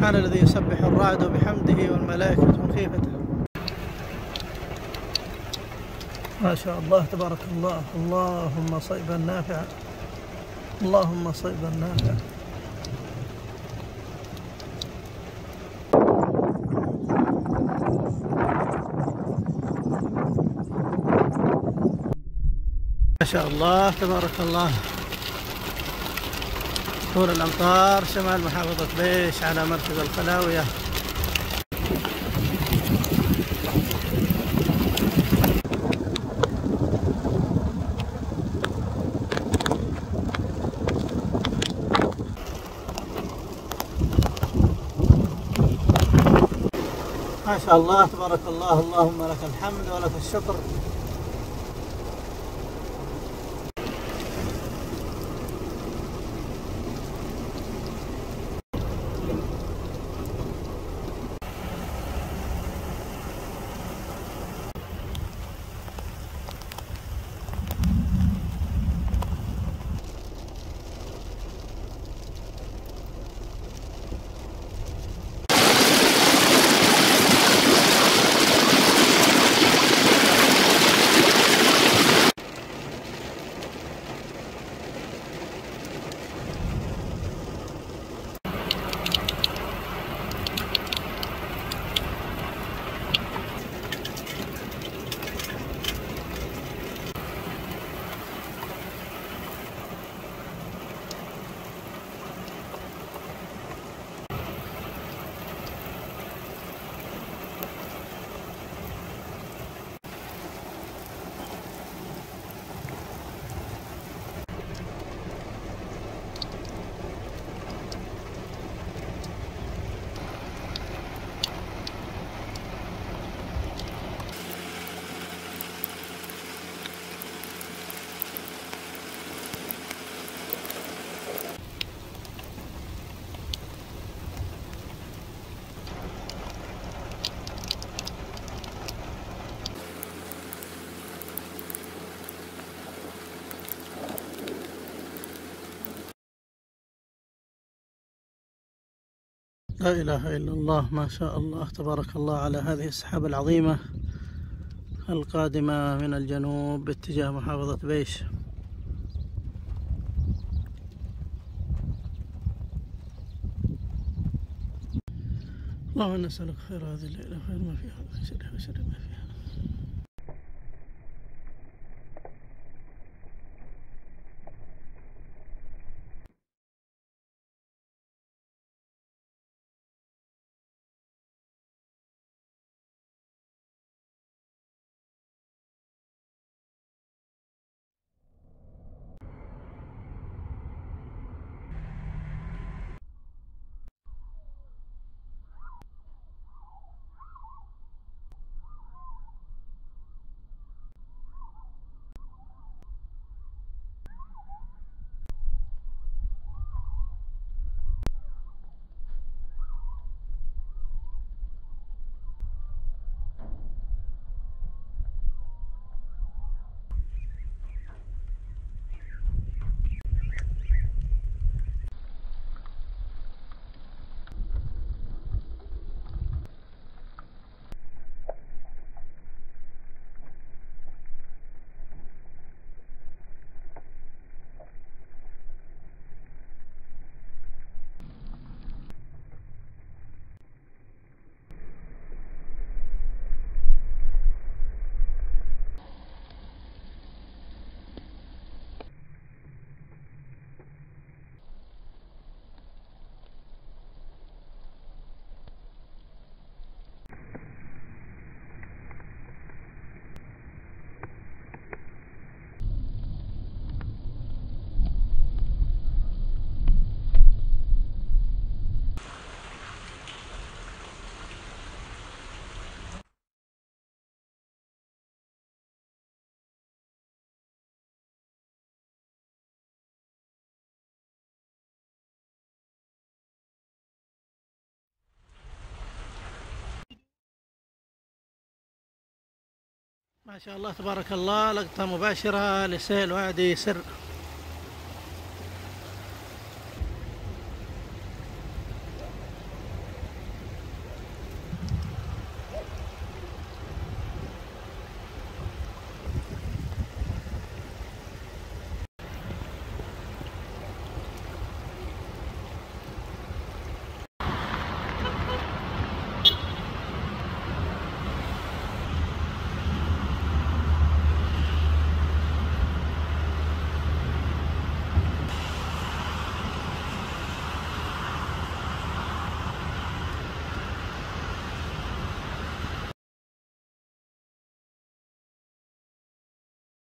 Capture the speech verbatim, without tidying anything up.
سبحان الذي يسبح الرعد بحمده والملائكة من خيفته. ما شاء الله تبارك الله. اللهم صيبا نافعا، اللهم صيبا نافعا. ما شاء الله تبارك الله. طول الأمطار شمال محافظة بيش على مركز الخلاوية. ما شاء الله تبارك الله. اللهم لك الحمد ولك الشكر. لا إله إلا الله. ما شاء الله تبارك الله على هذه السحابة العظيمة القادمة من الجنوب باتجاه محافظة بيش. اللهم نسألك خير هذه الليلة، خير ما فيها، ومن شرها وشر ما فيها. ما شاء الله تبارك الله. لقطة مباشرة لسيل وادي سر.